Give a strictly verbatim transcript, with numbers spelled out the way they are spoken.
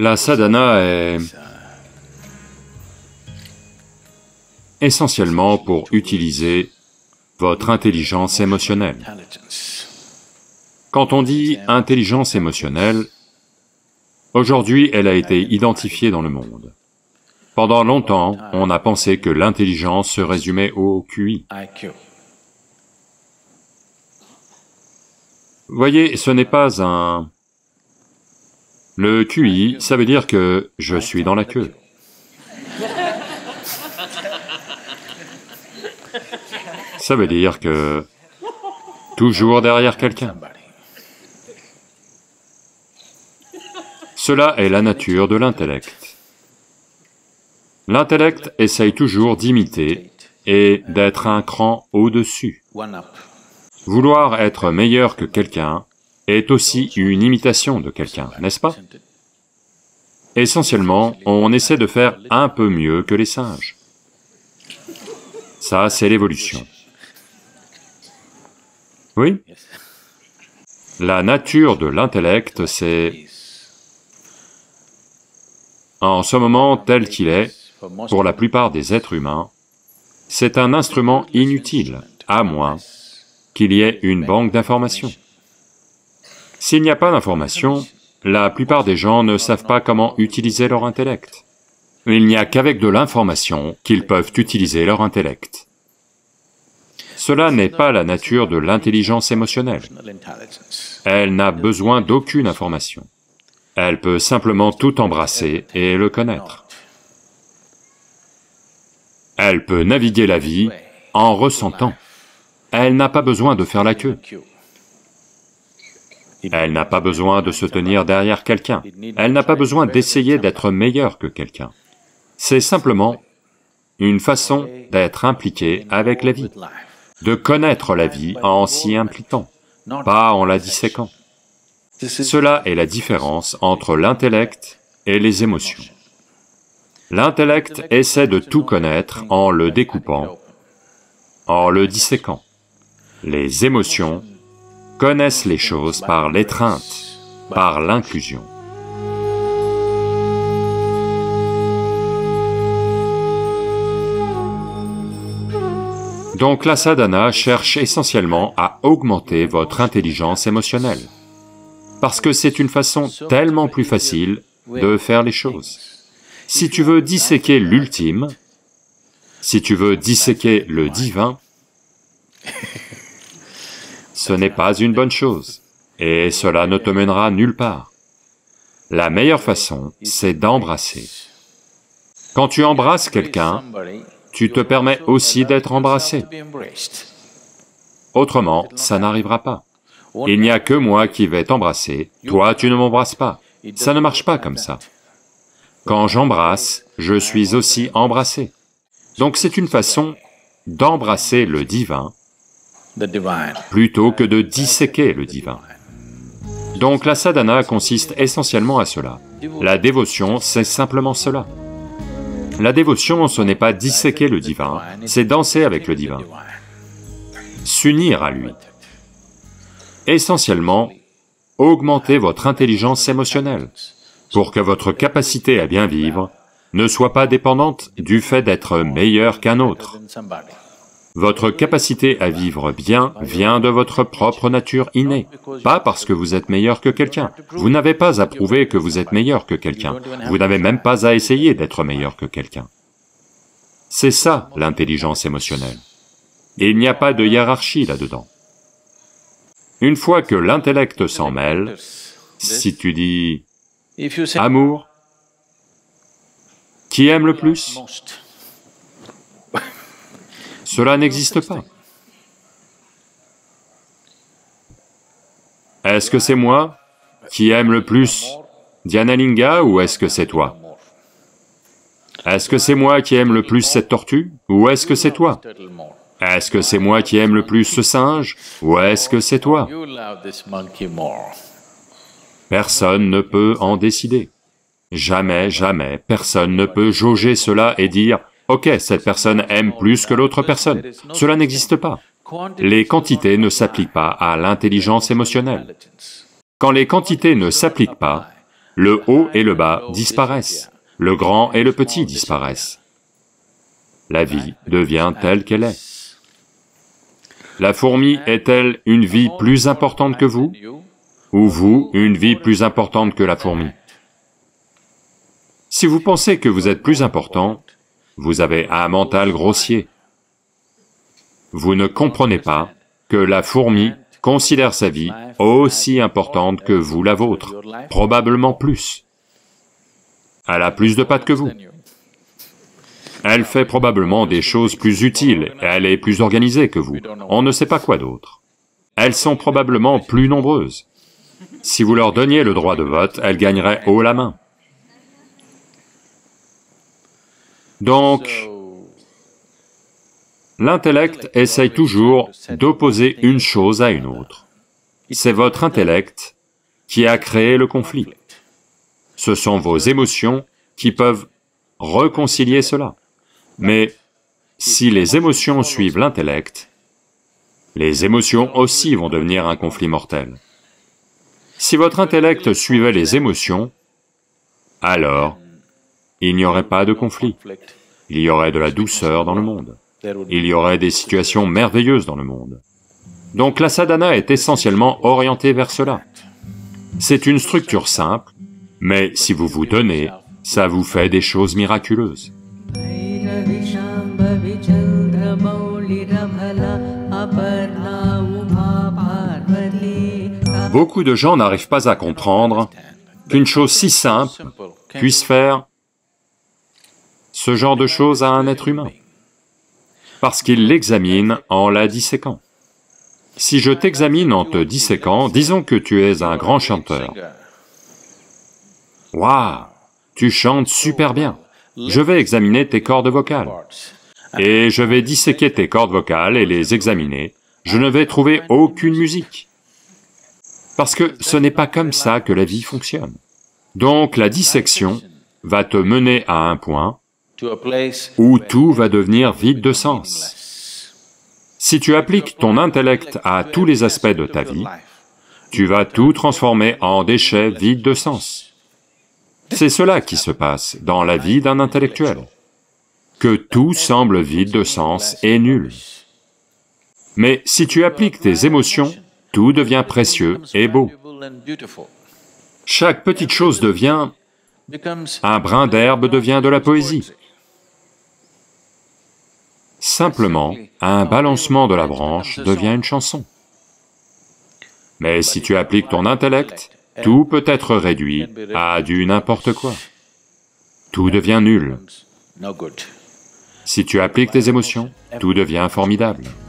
La sadhana est essentiellement pour utiliser votre intelligence émotionnelle. Quand on dit intelligence émotionnelle, aujourd'hui elle a été identifiée dans le monde. Pendant longtemps, on a pensé que l'intelligence se résumait au Q I. Vous voyez, ce n'est pas un... Le Q I, ça veut dire que je suis dans la queue. Ça veut dire que toujours derrière quelqu'un. Cela est la nature de l'intellect. L'intellect essaye toujours d'imiter et d'être un cran au-dessus. Vouloir être meilleur que quelqu'un est aussi une imitation de quelqu'un, n'est-ce pas? Essentiellement, on essaie de faire un peu mieux que les singes. Ça, c'est l'évolution. Oui? La nature de l'intellect, c'est... En ce moment tel qu'il est, pour la plupart des êtres humains, c'est un instrument inutile, à moins qu'il y ait une banque d'informations. S'il n'y a pas d'informations, la plupart des gens ne savent pas comment utiliser leur intellect. Il n'y a qu'avec de l'information qu'ils peuvent utiliser leur intellect. Cela n'est pas la nature de l'intelligence émotionnelle. Elle n'a besoin d'aucune information. Elle peut simplement tout embrasser et le connaître. Elle peut naviguer la vie en ressentant. Elle n'a pas besoin de faire la queue. Elle n'a pas besoin de se tenir derrière quelqu'un. Elle n'a pas besoin d'essayer d'être meilleure que quelqu'un. C'est simplement une façon d'être impliqué avec la vie, de connaître la vie en s'y impliquant, pas en la disséquant. Cela est la différence entre l'intellect et les émotions. L'intellect essaie de tout connaître en le découpant, en le disséquant. Les émotions connaissent les choses par l'étreinte, par l'inclusion. Donc la sadhana cherche essentiellement à augmenter votre intelligence émotionnelle, parce que c'est une façon tellement plus facile de faire les choses. Si tu veux disséquer l'ultime, si tu veux disséquer le divin, ce n'est pas une bonne chose, et cela ne te mènera nulle part. La meilleure façon, c'est d'embrasser. Quand tu embrasses quelqu'un, tu te permets aussi d'être embrassé. Autrement, ça n'arrivera pas. Il n'y a que moi qui vais t'embrasser, toi tu ne m'embrasses pas. Ça ne marche pas comme ça. Quand j'embrasse, je suis aussi embrassé. Donc c'est une façon d'embrasser le divin plutôt que de disséquer le divin. Donc la sadhana consiste essentiellement à cela. La dévotion, c'est simplement cela. La dévotion, ce n'est pas disséquer le divin, c'est danser avec le divin, s'unir à lui. Essentiellement, augmenter votre intelligence émotionnelle, pour que votre capacité à bien vivre ne soit pas dépendante du fait d'être meilleur qu'un autre. Votre capacité à vivre bien vient de votre propre nature innée, pas parce que vous êtes meilleur que quelqu'un. Vous n'avez pas à prouver que vous êtes meilleur que quelqu'un, vous n'avez même pas à essayer d'être meilleur que quelqu'un. C'est ça l'intelligence émotionnelle. Et il n'y a pas de hiérarchie là-dedans. Une fois que l'intellect s'en mêle, si tu dis amour, qui aime le plus? Cela n'existe pas. Est-ce que c'est moi qui aime le plus Dhyanalinga ou est-ce que c'est toi? Est-ce que c'est moi qui aime le plus cette tortue ou est-ce que c'est toi? Est-ce que c'est moi qui aime le plus ce singe ou est-ce que c'est toi? Personne ne peut en décider. Jamais, jamais, personne ne peut jauger cela et dire « Ok, cette personne aime plus que l'autre personne ». Cela n'existe pas. Les quantités ne s'appliquent pas à l'intelligence émotionnelle. Quand les quantités ne s'appliquent pas, Le haut et le bas disparaissent, le grand et le petit disparaissent. La vie devient telle qu'elle est. La fourmi est-elle une vie plus importante que vous, ou vous une vie plus importante que la fourmi? Si vous pensez que vous êtes plus important, vous avez un mental grossier. Vous ne comprenez pas que la fourmi considère sa vie aussi importante que vous la vôtre, probablement plus. Elle a plus de pattes que vous. Elle fait probablement des choses plus utiles, et elle est plus organisée que vous, on ne sait pas quoi d'autre. Elles sont probablement plus nombreuses. Si vous leur donniez le droit de vote, elles gagneraient haut la main. Donc, l'intellect essaye toujours d'opposer une chose à une autre. C'est votre intellect qui a créé le conflit. Ce sont vos émotions qui peuvent réconcilier cela. Mais si les émotions suivent l'intellect, les émotions aussi vont devenir un conflit mortel. Si votre intellect suivait les émotions, alors il n'y aurait pas de conflit. Il y aurait de la douceur dans le monde. Il y aurait des situations merveilleuses dans le monde. Donc la sadhana est essentiellement orientée vers cela. C'est une structure simple, mais si vous vous donnez, ça vous fait des choses miraculeuses. Beaucoup de gens n'arrivent pas à comprendre qu'une chose si simple puisse faire ce genre de choses à un être humain, parce qu'ils l'examinent en la disséquant. Si je t'examine en te disséquant, disons que tu es un grand chanteur. Waouh, tu chantes super bien. Je vais examiner tes cordes vocales. Et je vais disséquer tes cordes vocales et les examiner. Je ne vais trouver aucune musique. Parce que ce n'est pas comme ça que la vie fonctionne. Donc la dissection va te mener à un point où tout va devenir vide de sens. Si tu appliques ton intellect à tous les aspects de ta vie, tu vas tout transformer en déchets vides de sens. C'est cela qui se passe dans la vie d'un intellectuel, que tout semble vide de sens et nul. Mais si tu appliques tes émotions, tout devient précieux et beau. Chaque petite chose devient... un brin d'herbe devient de la poésie. Simplement, un balancement de la branche devient une chanson. Mais si tu appliques ton intellect, tout peut être réduit à du n'importe quoi. Tout devient nul. Si tu appliques tes émotions, tout devient formidable.